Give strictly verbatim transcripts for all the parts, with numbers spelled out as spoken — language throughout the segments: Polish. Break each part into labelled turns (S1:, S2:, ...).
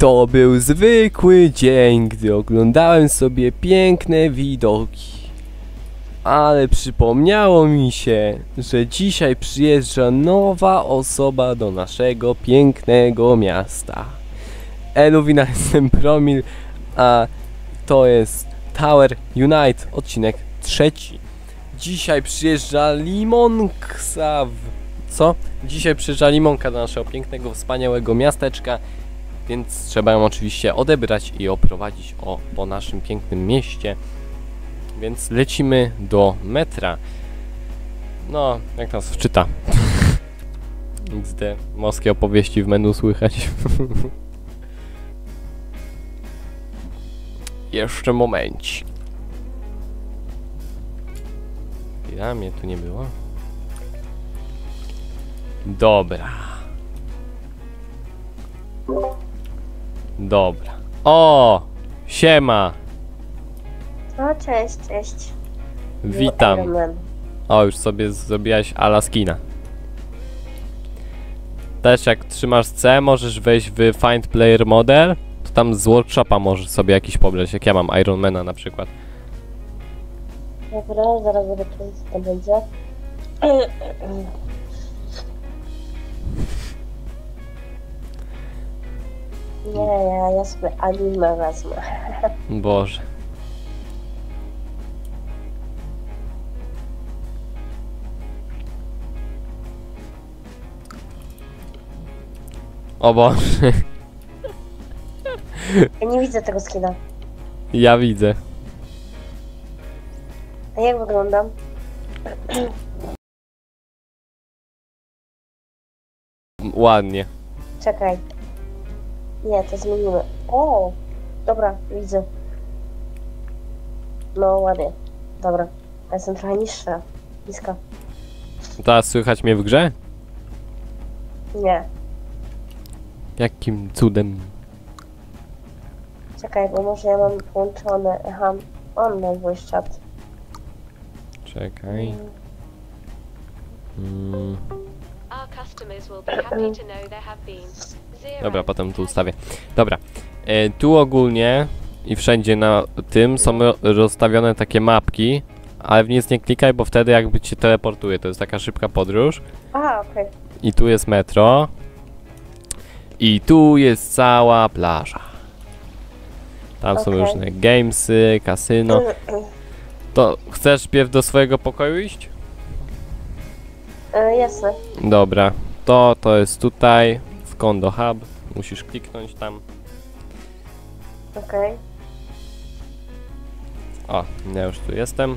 S1: To był zwykły dzień, gdy oglądałem sobie piękne widoki. Ale przypomniało mi się, że dzisiaj przyjeżdża nowa osoba do naszego pięknego miasta. Eluwina, jestem Promil, a to jest Tower Unite, odcinek trzeci. Dzisiaj przyjeżdża Limonka. Co? Dzisiaj przyjeżdża Limonka do naszego pięknego, wspaniałego miasteczka. Więc trzeba ją oczywiście odebrać i oprowadzić o, po naszym pięknym mieście. Więc lecimy do metra. No, jak nas wczyta. X D. Morskie opowieści w menu słychać. Jeszcze momencik. Ja mnie tu nie było. Dobra. Dobra. O! Siema!
S2: O, cześć, cześć.
S1: Witam. O, już sobie zrobiłaś Alaskina. Też jak trzymasz C, możesz wejść w Find Player Model. To tam z workshopa możesz sobie jakiś pobrać, jak ja mam Ironmana na przykład.
S2: Dobra, zaraz zobaczę, co to będzie. Nie, ja, ja sobie anime wezmę.
S1: Boże. O Boże.
S2: Ja nie widzę tego skina.
S1: Ja widzę.
S2: A jak wyglądam?
S1: Ładnie.
S2: Czekaj. Nie, to zmienimy. O! Dobra, widzę. No ładnie. Dobra. Ja jestem trochę niższa. Niska.
S1: Teraz słychać mnie w grze?
S2: Nie.
S1: Jakim cudem?
S2: Czekaj, bo może ja mam włączone. Aha, online voice chat.
S1: Czekaj. Mm. Dobra, potem tu ustawię. Dobra. E, tu ogólnie i wszędzie na tym są rozstawione takie mapki, ale w nic nie klikaj, bo wtedy jakby cię teleportuje. To jest taka szybka podróż.
S2: Aha, okej. Okay.
S1: I tu jest metro. I tu jest cała plaża. Tam są
S2: Okay.
S1: różne gamesy, kasyno. To chcesz pierw do swojego pokoju iść?
S2: E, jasne.
S1: Dobra. To, to jest tutaj. W Condo Hub. Musisz kliknąć tam.
S2: Okej. Okay.
S1: O, ja już tu jestem.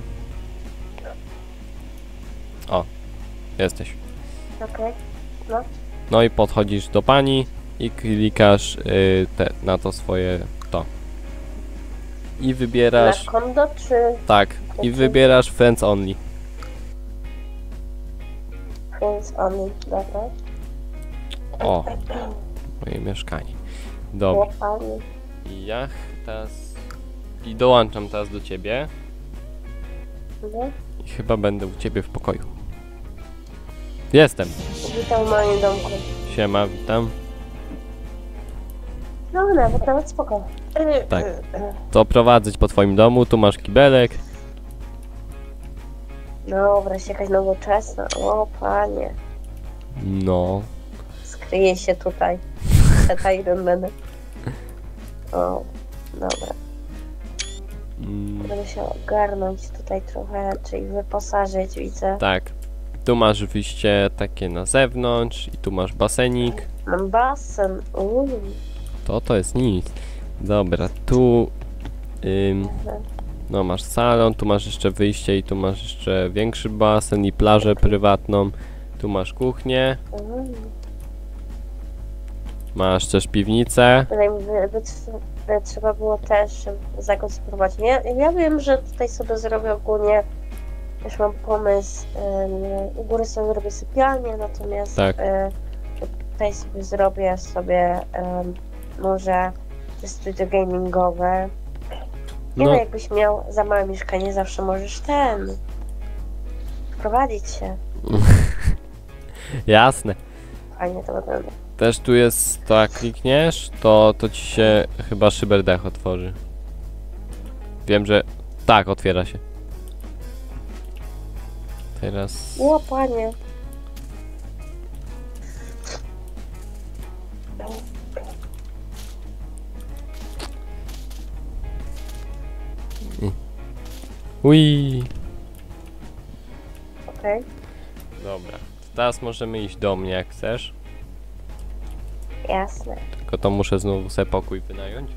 S1: O, jesteś.
S2: Okej. Okay. No.
S1: No i podchodzisz do pani i klikasz y, te, na to swoje to. I wybierasz...
S2: Na kondo czy...
S1: Tak, i wybierasz Friends Only.
S2: Friends Only, dobra.
S1: O, moje mieszkanie. Dobra.
S2: Łopanie.
S1: I ja teraz... I dołączam teraz do ciebie.
S2: Mhm.
S1: I chyba będę u ciebie w pokoju. Jestem.
S2: Witam w moim domku.
S1: Siema, witam.
S2: No nawet, nawet spoko.
S1: Tak. To prowadzę po twoim domu, tu masz kibelek.
S2: No, wreszcie jakaś nowoczesna. O, panie.
S1: No.
S2: Skryje się tutaj. Przed Ironmanem. O, dobra.
S1: Mm,
S2: Będę się ogarnąć tutaj trochę, czyli wyposażyć, widzę.
S1: tak. Tu masz wyjście takie na zewnątrz i tu masz basenik.
S2: Mam basen. Uuu.
S1: To to jest nic. Dobra, tu... Ym, no masz salon, tu masz jeszcze wyjście i tu masz jeszcze większy basen i plażę prywatną. Tu masz kuchnię.
S2: Uuu.
S1: Masz też piwnicę.
S2: Wydaje mi się, by, by, by trzeba było też zagospodarować. Nie? Ja wiem, że tutaj sobie zrobię ogólnie, już mam pomysł, yy, u góry sobie zrobię sypialnię, natomiast
S1: Tak.
S2: yy, tutaj sobie zrobię sobie yy, może te studio gamingowe. Nie
S1: No.
S2: no, jakbyś miał za małe mieszkanie, zawsze możesz ten wprowadzić się.
S1: Jasne.
S2: Fajnie to wygląda.
S1: Też tu jest, to jak klikniesz, to, to ci się chyba szyberdech otworzy. Wiem, że... Tak, otwiera się. Teraz...
S2: O, panie.
S1: Ui.
S2: Okej.
S1: Dobra. Teraz możemy iść do mnie, jak chcesz.
S2: Jasne.
S1: Tylko to muszę znowu sobie pokój wynająć.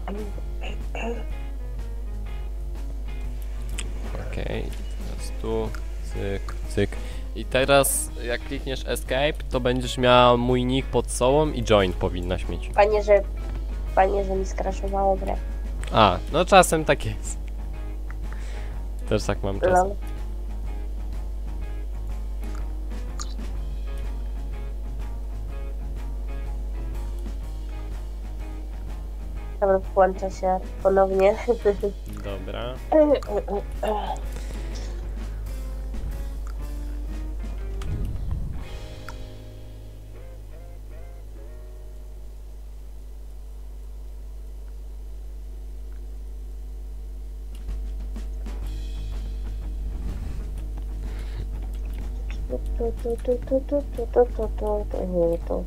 S1: Okej, teraz tu, cyk, cyk. I teraz jak klikniesz escape, to będziesz miała mój nick pod sobą i join powinnaś mieć.
S2: Panie, że... Panie, że mi skraszowało grę.
S1: A, no czasem tak jest. Też tak mam czasem.
S2: Lol. Dobra, włącza się ponownie.
S1: Dobra.
S2: Tu, tu, tu, tu, tu, tu, tu, tu, tu, tu, nie, tu.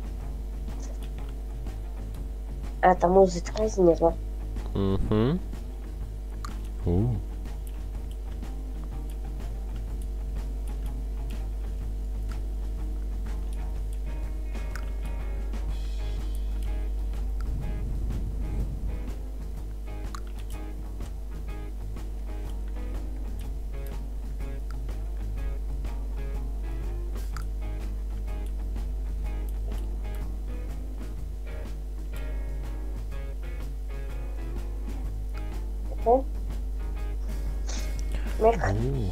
S2: A ta muzyczka jest niezła.
S1: Mhm. Uuu.
S2: Tu. Myk.
S1: Uuu.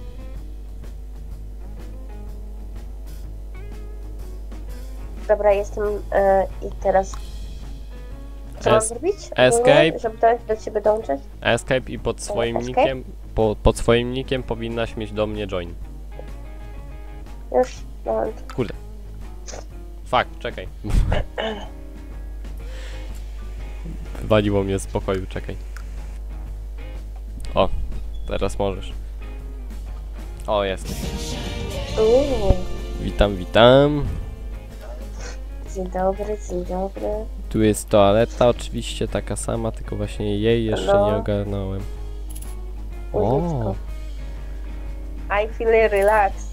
S2: Dobra, jestem e, i teraz... Co mam
S1: Es-
S2: zrobić?
S1: escape.
S2: Nie, żeby do, do ciebie dołączyć?
S1: Escape i pod swoim
S2: escape?
S1: nickiem, po, pod swoim nickiem powinnaś mieć do mnie join.
S2: Już, dołącz.
S1: Fuck, czekaj. Wywaliło mnie z pokoju, czekaj. O, teraz możesz. O, jesteś.
S2: Uuu,
S1: Witam, witam.
S2: dzień dobry, dzień dobry.
S1: Tu jest toaleta, oczywiście taka sama, tylko właśnie jej jeszcze
S2: No.
S1: nie ogarnąłem.
S2: Ujeczko.
S1: O,
S2: I feel relax.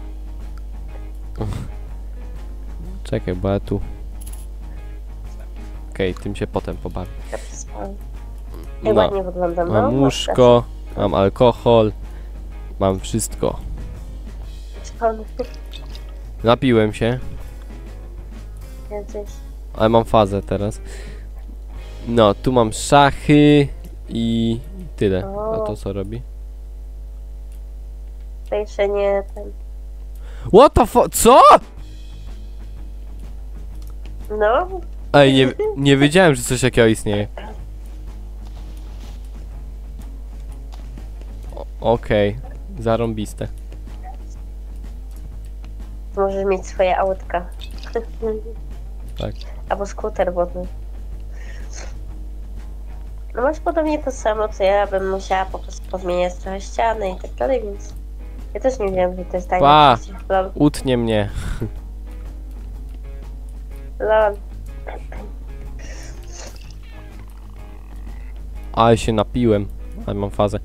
S1: czekaj, bo ja tu... Okej, tym się potem pobawię.
S2: Ja przespałam. Ej,
S1: No,
S2: ładnie wyglądam, no.
S1: mam łóżko, mam alkohol, mam wszystko.
S2: Przespałam.
S1: Napiłem się,
S2: Jesteś.
S1: ale mam fazę teraz. No, tu mam szachy i tyle. A to co robi?
S2: To jeszcze nie ten...
S1: What the fuck? Co?
S2: No,
S1: Ej, nie, nie wiedziałem, że coś takiego istnieje. O- Okej, zarąbiste.
S2: możesz mieć swoje autka.
S1: Tak.
S2: Albo skuter wodny. No masz podobnie to samo, co ja bym musiała po prostu pozmieniać trochę ściany i tak dalej, więc... Ja też nie wiem, że to jest tak.
S1: Pa!
S2: Lol.
S1: Utnie mnie.
S2: Lol.
S1: Ale się napiłem. Ale mam fazę.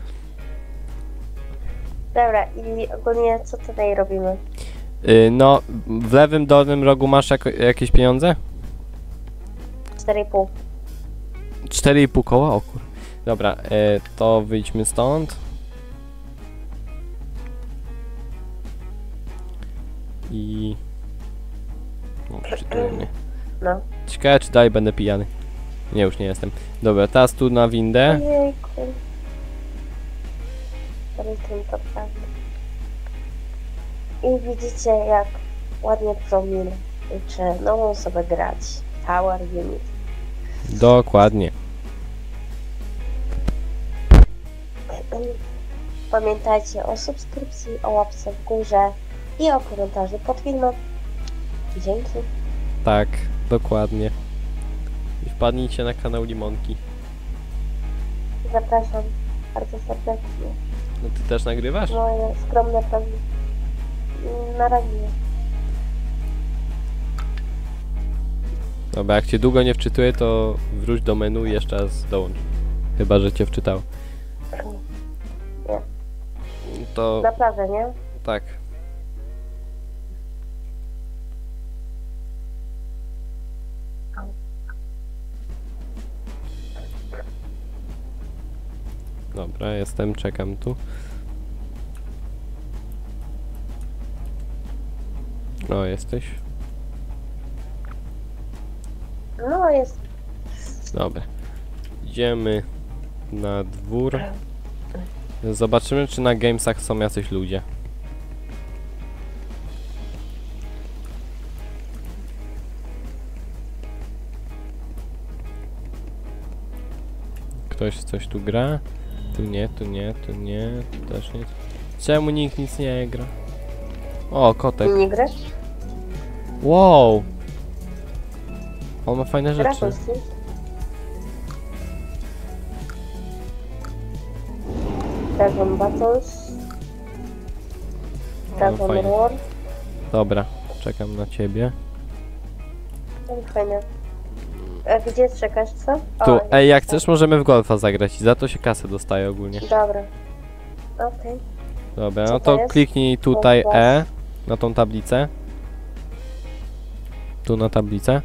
S2: Dobra, i ogólnie co tutaj robimy?
S1: Yy, no, w lewym dolnym rogu masz jako, jakieś pieniądze?
S2: cztery i pół.
S1: cztery i pół koła? O kur... Dobra, yy, to wyjdźmy stąd. I... O, przytulnie.
S2: No.
S1: Ciekawe, czy dalej będę pijany. Nie, już nie jestem. Dobra, teraz tu na windę.
S2: Ojejku. Rytm to prawda. I widzicie, jak ładnie Promil uczy nową osobę grać. Tower Unit.
S1: Dokładnie.
S2: Pamiętajcie o subskrypcji, o łapce w górze i o komentarzu pod filmem. Dzięki.
S1: Tak, dokładnie. I wpadnijcie na kanał Limonki.
S2: Zapraszam bardzo serdecznie.
S1: No ty też nagrywasz?
S2: Moje skromne pewnie. Na razie nie.
S1: Dobra, jak cię długo nie wczytuję, to wróć do menu i jeszcze raz dołącz. Chyba, że cię wczytał.
S2: Nie.
S1: To
S2: Naprawdę, nie?
S1: tak. Dobra, jestem, czekam tu. O, jesteś.
S2: No jest.
S1: Dobra. Idziemy na dwór. Zobaczymy, czy na Gamesach są jacyś ludzie. Ktoś coś tu gra? Tu nie, tu nie, tu nie, tu też nie. Czemu nikt nic nie gra? O, kotek.
S2: Nie grasz?
S1: Wow! On ma fajne rzeczy.
S2: Grasz z kim? Dragon Battles.
S1: O,
S2: Dragon
S1: fajnie.
S2: War.
S1: Dobra, czekam na ciebie.
S2: No i fajnie. A gdzie czekasz, co? O,
S1: Tu,
S2: jest
S1: ej, jak
S2: to.
S1: chcesz, możemy w golfa zagrać i za to się kasę dostaje ogólnie.
S2: Dobra. Okej.
S1: Dobra,
S2: Co
S1: no
S2: to
S1: to
S2: jest?
S1: kliknij tutaj
S2: Golf.
S1: E na tą tablicę. Tu na tablicę.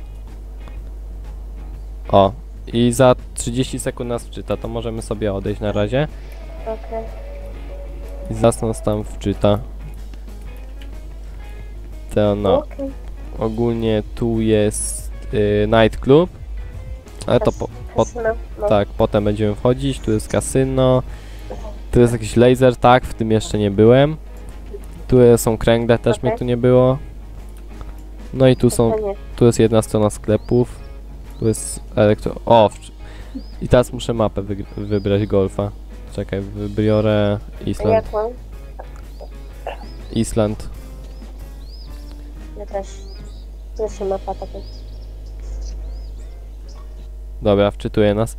S1: O, i za trzydzieści sekund nas wczyta, to możemy sobie odejść na razie.
S2: Okej.
S1: I zaraz nas tam wczyta. To no,
S2: Okej.
S1: ogólnie tu jest y, night club. Ale to po, po,
S2: Kasyno, no.
S1: tak, potem będziemy wchodzić. Tu jest kasyno. Tu jest jakiś laser, tak, w tym jeszcze nie byłem. Tu są kręgle, też mnie
S2: Okej.
S1: tu nie było. No i tu są,
S2: Fajnie.
S1: tu jest jedna strona sklepów. Tu jest elektro... O! wcz- I teraz muszę mapę wygr- wybrać golfa. Czekaj, wybiorę Island.
S2: Jaką?
S1: Island.
S2: Ja też. Tu jest mapa taka.
S1: Dobra, wczytuje nas.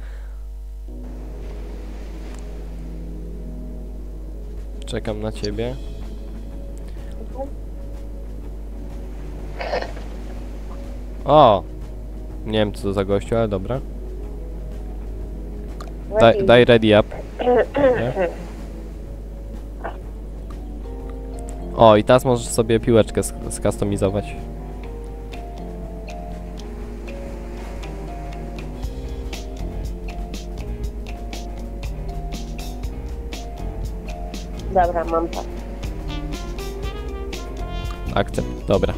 S1: Czekam na ciebie. O! Nie wiem co to za gościu, ale dobra. Daj, daj ready up. Nie? O, i teraz możesz sobie piłeczkę sk- skustomizować.
S2: Dobra, mam to.
S1: Akcept, dobra.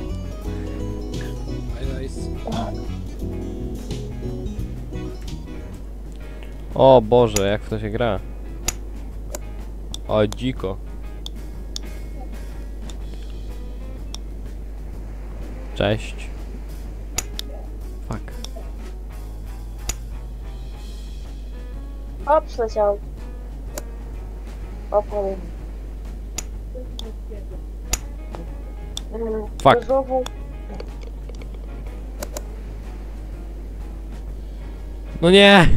S1: O Boże, jak w to się gra. O, dziko. Cześć. Fuck.
S2: O, przyleciał. O, powiem.
S1: Fuck.
S2: Znowu.
S1: No nie!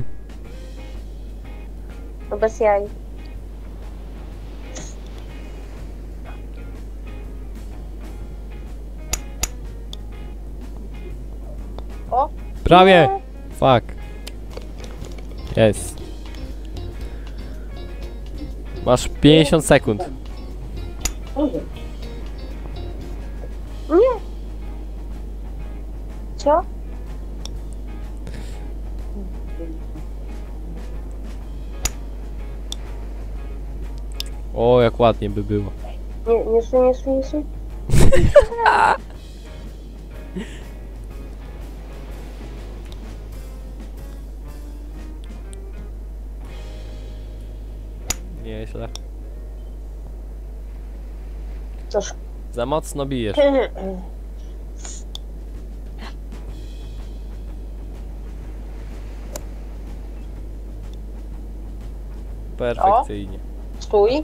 S2: No bez jaj. O!
S1: Prawie!
S2: Nie.
S1: Fuck. Jest. Masz pięćdziesiąt sekund.
S2: Nie! Co?
S1: O, jak ładnie by było.
S2: Nie, nie stój, nie stój, nie stój.
S1: Nieźle.
S2: Cóż.
S1: Za mocno bijesz. Perfekcyjnie.
S2: Stój.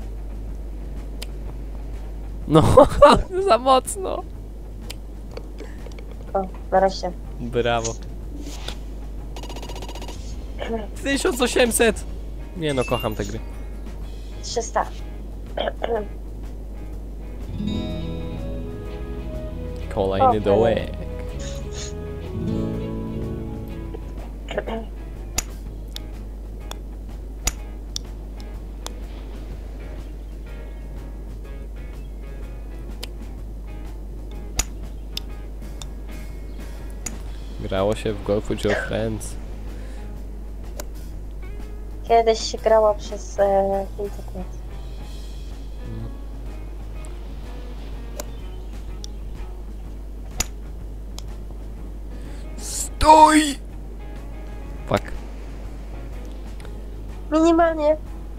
S1: No, za mocno.
S2: O, nareszcie.
S1: Brawo. tysiąc osiemset! Nie no, kocham te gry.
S2: trzysta.
S1: Kolejny
S2: O,
S1: dołek. Grało się w Golf with Your Friends.
S2: Kiedyś się grało przez e, internet.
S1: Stój! Fuck.
S2: Minimalnie.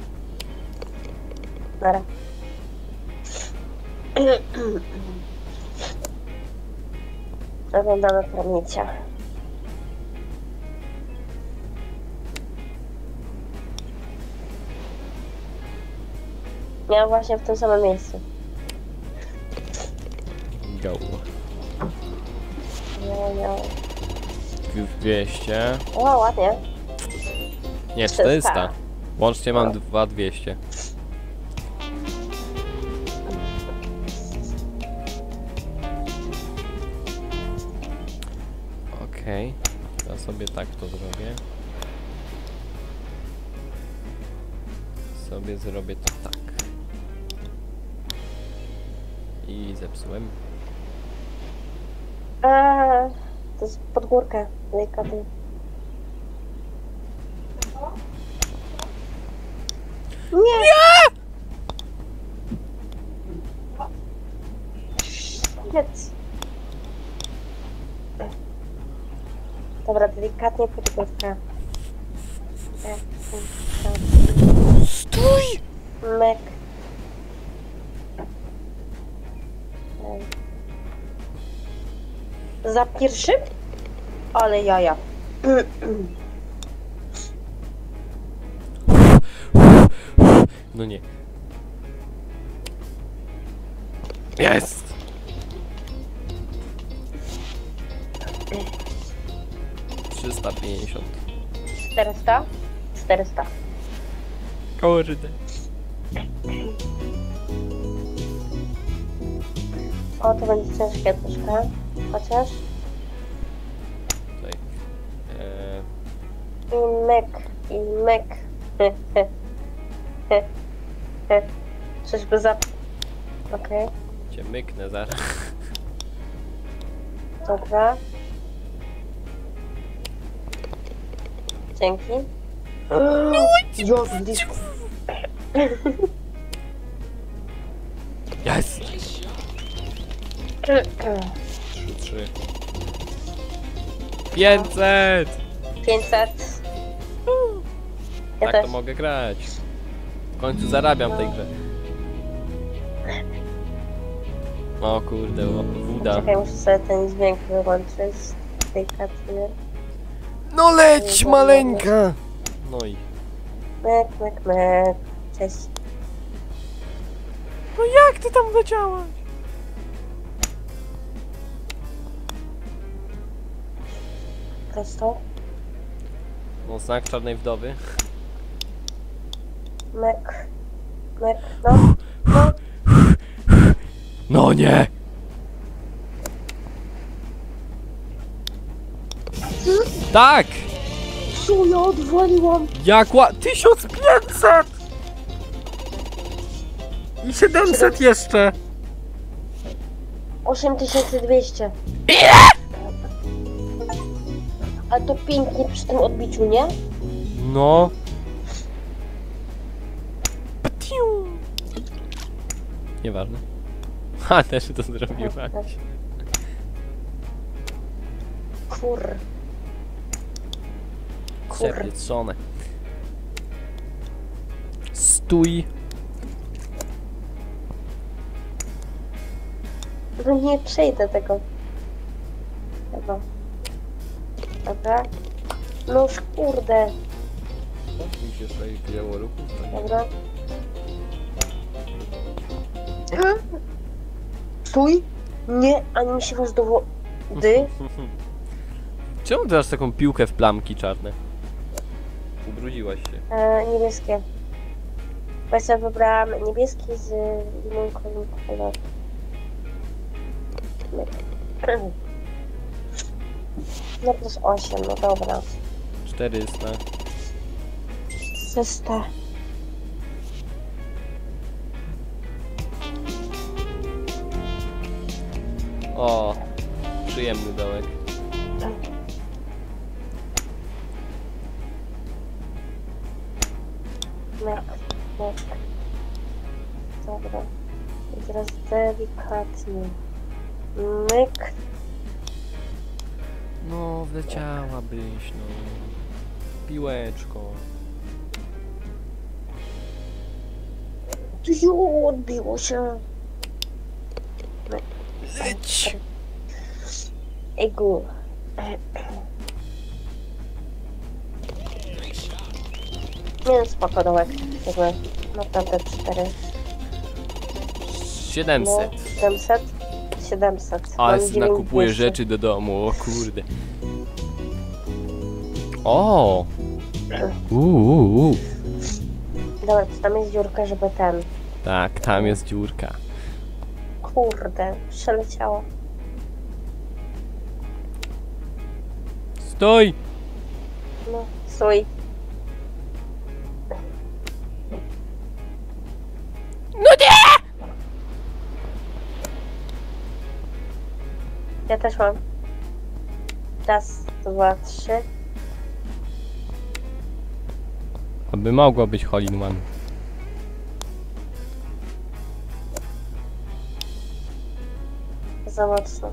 S2: Nara. Oglądamy promienia. Ja właśnie w tym samym miejscu.
S1: Go.
S2: No, no.
S1: dwieście.
S2: O, ładnie.
S1: Nie, czterysta. Łącznie mam dwa dwieście. Okej. Ja sobie tak to zrobię. Sobie zrobię to tak. I zepsułem.
S2: Eee, to jest pod górkę. Delikatnie. Nie! Jedz. Dobra, delikatnie pod górkę.
S1: Stój!
S2: Mek. Za pierwszy? Ale jaja.
S1: No nie. Jest! trzysta pięćdziesiąt.
S2: czterysta? czterysta.
S1: Kurde.
S2: O, to będzie ciężkie troszkę. Chociaż.
S1: Tutaj. Eee,
S2: I mek. I mek. Czyżby za... Okej,
S1: cię myknę zaraz.
S2: dobra. Dzięki. Jo, blisko.
S1: Jest! trzy, trzy. pięćset!
S2: pięćset. Ja
S1: Tak
S2: też.
S1: to mogę grać. W końcu zarabiam w tej grze. O kurde, o, woda.
S2: Czekaj, muszę sobie ten dźwięk wyłączyć. Delikatnie.
S1: No leć, maleńka! No i...
S2: Mek, mek, mek. Cześć.
S1: No jak ty tam leciałaś?
S2: Prosto.
S1: No znak czarnej wdowy.
S2: Mek. Mek. No. No.
S1: No nie! Tak!
S2: Co ja odwaliłam?
S1: Jak ła... tysiąc pięćset! I siedemset jeszcze!
S2: osiem tysięcy dwieście. Ale to pięknie przy tym odbiciu, nie?
S1: No. Ptiu. Nieważne. Ha, też to zrobiłaś.
S2: Kur. Kur.
S1: Przepieczone. Stój.
S2: No nie przejdę tego. Dobra. Dobra. No już kurde.
S1: Mi się tutaj wzięło ruchu.
S2: Dobra. Stój. Nie, ani mi się was dowo... Dy.
S1: Czemu ty masz taką piłkę w plamki czarne? Ubrudziłaś się.
S2: E, niebieskie. Bo ja sobie wybrałam niebieski z limonką kolor. No plus osiem, no dobra.
S1: czterysta.
S2: trzysta.
S1: O, przyjemny dołek.
S2: Myk, myk. Dobra. I teraz delikatnie. Myk.
S1: No, wleciałabyś, no. Piłeczko.
S2: Ju, odbiło się. Myk.
S1: Leć!
S2: Egu. Nie no, spoko dołek. Jakby naprawdę cztery.
S1: siedemset.
S2: No, siedemset. siedemset.
S1: Ale
S2: Mam
S1: sobie
S2: dziewięć
S1: nakupuję
S2: dwieście.
S1: rzeczy do domu, o kurde. O! Uuu.
S2: Dobra, to tam jest dziurka, żeby ten.
S1: Tak, tam jest dziurka.
S2: Kurde, przeleciało.
S1: Stój!
S2: No, stój.
S1: No nie!
S2: Ja też mam. Raz, dwa, trzy.
S1: Aby mogło być hole in one.
S2: Za mocno.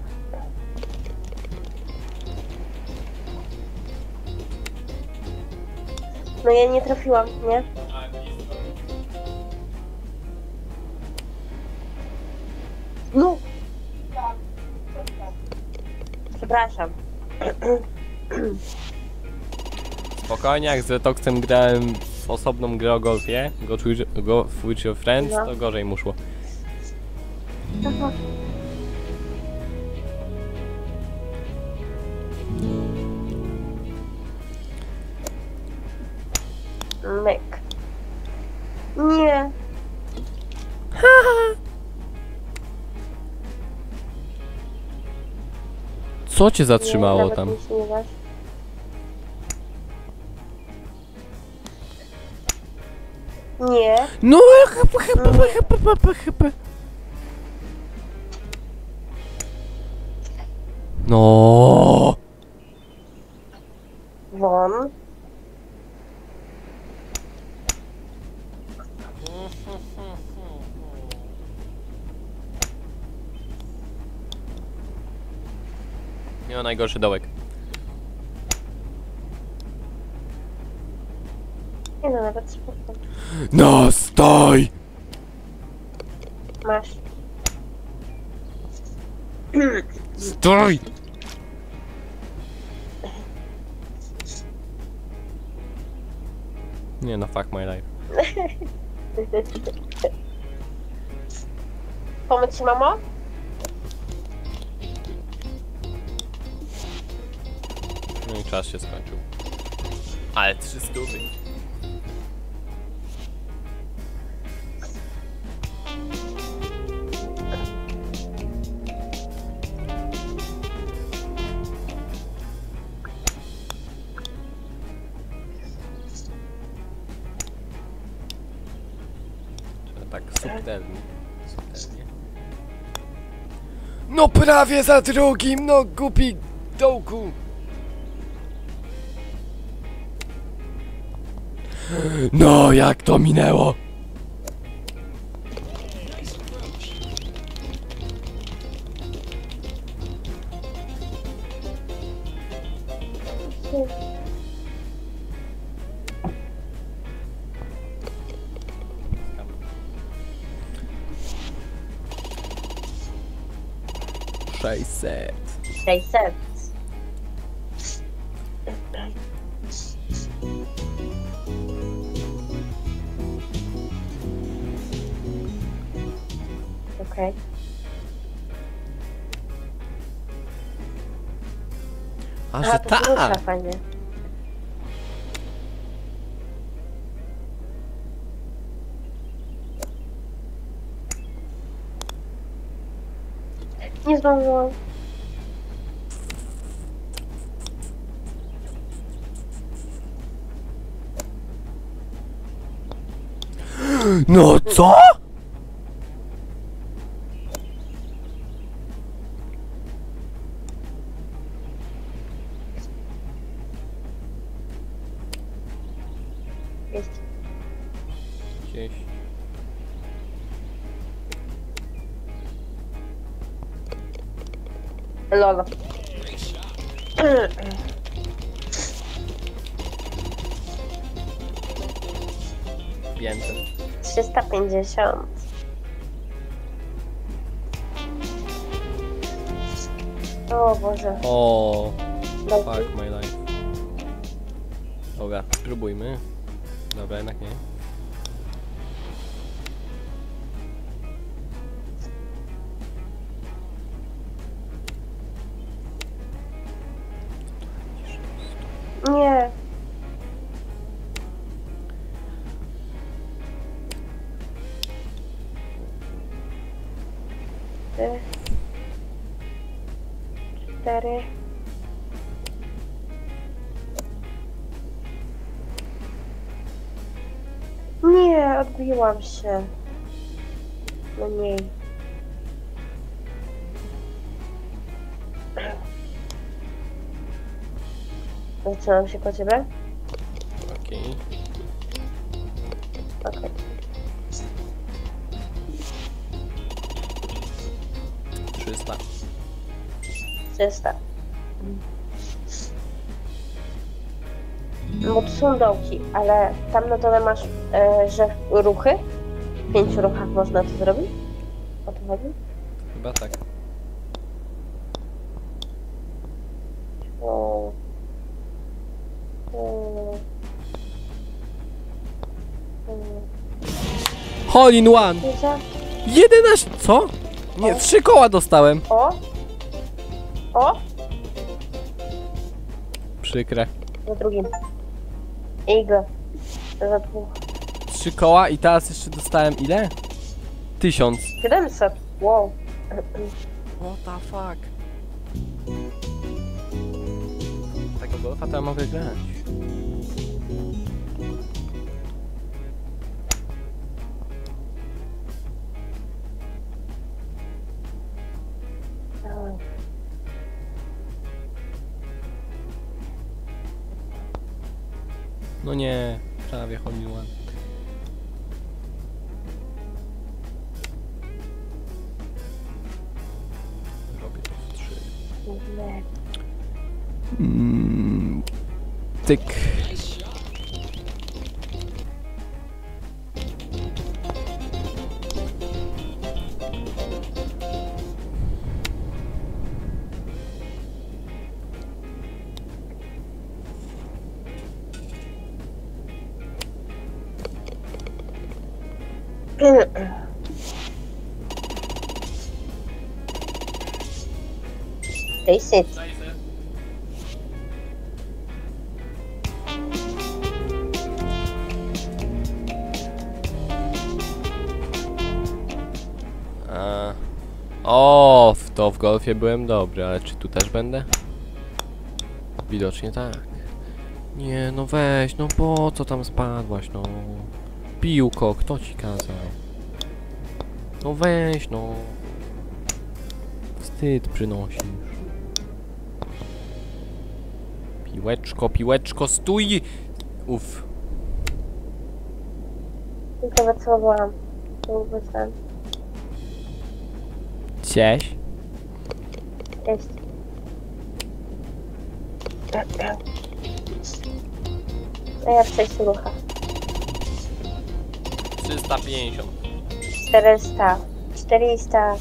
S2: No ja nie trafiłam, nie? No! Przepraszam.
S1: Spokojnie, jak z Retoxem grałem w osobną grę o golfie, go, go w Witch Your Friends,
S2: No.
S1: to gorzej mu szło.
S2: Aha. Myk. Nie.
S1: Co cię
S2: Nie,
S1: zatrzymało
S2: nawet
S1: tam?
S2: nic nie dasz. Nie.
S1: No chyba, chyba, chyba, chyba, chyba. No.
S2: Won.
S1: Nie ma najgorszy dołek.
S2: Nie no, nawet spoko.
S1: No stoj!
S2: Masz.
S1: Stój! Nie no, fuck my life.
S2: Pomóc ci, mamo?
S1: No i czas się skończył. Ale trzy stówy. Tak subtelnie. Subtelnie. No prawie za drugim, no głupi dołku. No jak to minęło? sześćset.
S2: sześćset. Okej.
S1: A, że
S2: A, to się rusza
S1: tak!
S2: fajnie. Nie zdążyłam.
S1: No co?!
S2: Jest.
S1: Gdzieś.
S2: Lolo.
S1: Więcej.
S2: trzysta pięćdziesiąt. O Boże.
S1: O,
S2: Dobra.
S1: fuck my life. Dobra, spróbujmy. Dobra, jednak nie.
S2: Nie. Trzy. Cztery. Nie, odbiłam się. No nie. Zaczynam się po ciebie?
S1: Okej.
S2: Okej.
S1: trzysta.
S2: trzysta. Bo tu są dołki, ale tam na dole masz, e, że ruchy. W pięciu ruchach można to zrobić? O to chodzi?
S1: Chyba tak.
S2: O. O. O.
S1: Hole in one!
S2: Wiecie?
S1: jedenaście! Co? Nie, trzy koła dostałem.
S2: O. O.
S1: Przykre.
S2: Za drugim. Igla. Za dwóch.
S1: Trzy koła i teraz jeszcze dostałem ile? Tysiąc.
S2: siedemset. Wow.
S1: What the fuck? Tego golfa to ja mogę grać. No nie, prawie chodziłem. Robię to w trzy.
S2: Nie.
S1: Mm, tyk.
S2: They sit.
S1: A. O, w to w golfie byłem dobry, ale czy tu też będę? Widocznie tak. Nie, no weź, no po co tam spadłaś, no? Piłko, kto ci kazał? No weź, no. Wstyd przynosisz. Piłeczko, piłeczko, stój! Uff.
S2: Tylko wycofałam. To byłby ten.
S1: Cześć.
S2: Jest. A ja w sześciu ruchach.
S1: trzysta pięćdziesiąt.
S2: czterysta. czterysta.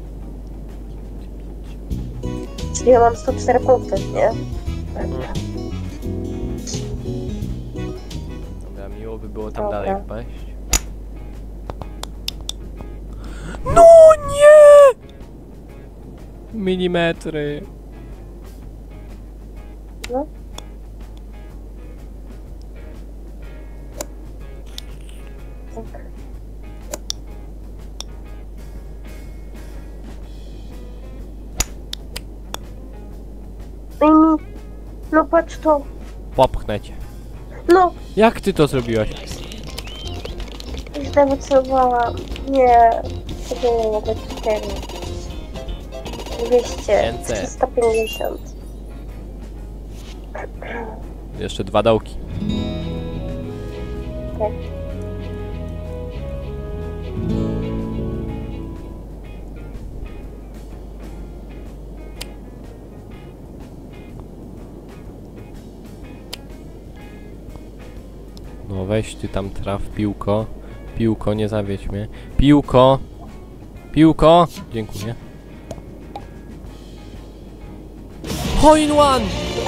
S2: Czyli ja mam sto cztery punkty, nie?
S1: Dobra, miło by było tam
S2: Dobra.
S1: dalej wpaść. No nie! Milimetry.
S2: No. Tak. No i mi... No patrz to.
S1: Popchnę cię.
S2: No,
S1: Jak ty to zrobiłaś?
S2: źle wycelowałam. Nie. Tego nie mogę cztery. dwieście.
S1: Więcej.
S2: trzysta pięćdziesiąt.
S1: Jeszcze dwa dołki.
S2: Tak.
S1: No weź ty tam traf piłko. Piłko, nie zawiedź mnie. Piłko! Piłko! Dziękuję. Hole in one!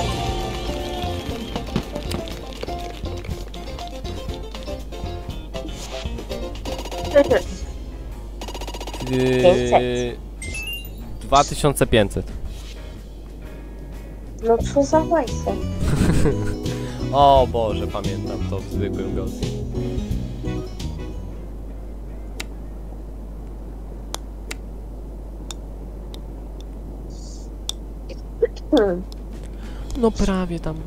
S1: Yy, dwa tysiące pięćset.
S2: No co za łajsę.
S1: O Boże, pamiętam to w zwykłym Ghost.
S2: Hmm.
S1: No prawie tam.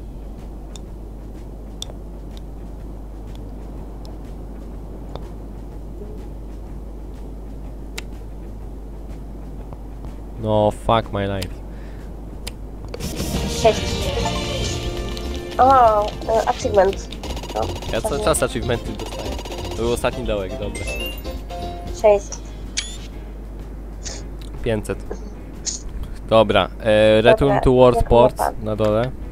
S1: No fuck my life.
S2: Sześć. O, e, achievement. O,
S1: Ja cały czas achievementy dostaję. To był ostatni dołek, dobra.
S2: sześć.
S1: pięćset. Dobra, e, return
S2: Dobra,
S1: to World
S2: jak
S1: Sports
S2: mowa.
S1: na dole.